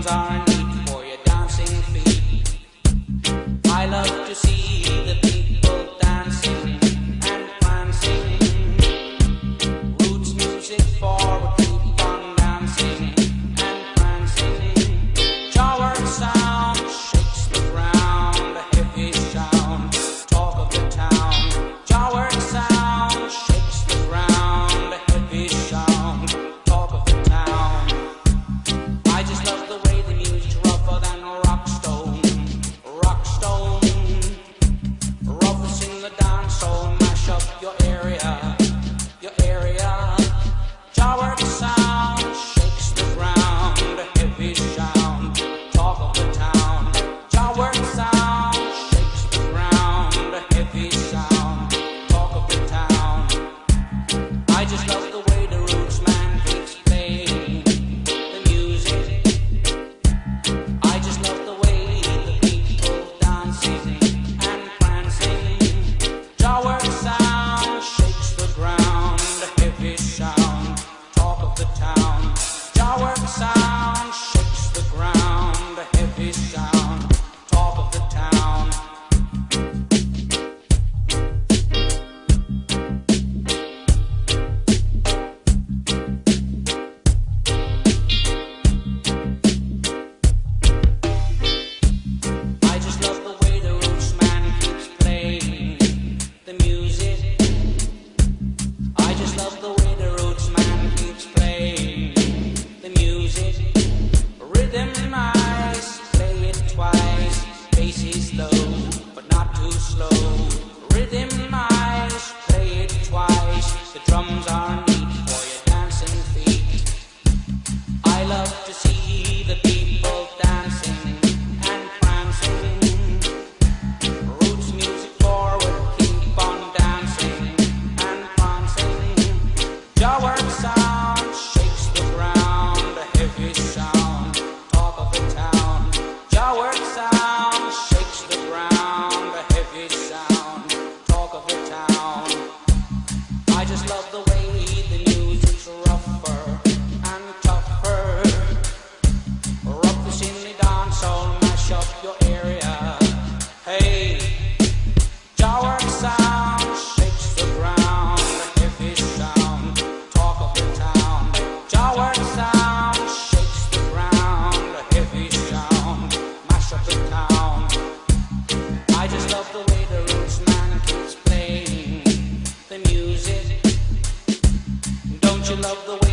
drums are neat for your dancing feet. I love to see the people dancing and prancing. Roots music forward, keep on dancing and prancing. Jawwork sound shakes the ground, a heavy sound, talk of the town. Jawwork sound shakes the ground, a heavy sound, talk of the town. I just love the way the music's rougher than rock stone. Rock stone, roughest in the dance, so mash up your area, your area. Jawwork sound shakes the ground, a heavy sound, talk of the town. Jawwork sound shakes the ground, a heavy sound, talk of the town. I just love the way the roots man keeps playing the music. I just love the way the people dancing and prancing. Jawwork sound shakes the ground, a heavy sound, talk of the town. Jawwork sound shakes the ground, a heavy sound, talk of the town. I just love the way the roots man keeps playing the music. I just love the way the roots man keeps playing the music. Rhythm nice, play it twice. Bass is low, but not too slow. Rhythm nice, play it twice. The drums are neat for your dancing feet. I love to see the people dancing and prancing. Roots music forward, keep on dancing and prancing. Jawwork sound shakes the ground, a heavy sound, talk of the town. Jawwork sound shakes the ground, a heavy sound, talk of the town. I just love the way the music's rougher and tougher. Roughest in the dance, so mash up your area. Hey, Jawwork sound shakes the ground, a heavy sound, talk of the town. Jawwork sound shakes the ground, a heavy sound, mash up the town. I just love the way the roots man keeps playing the music. Don't you love the way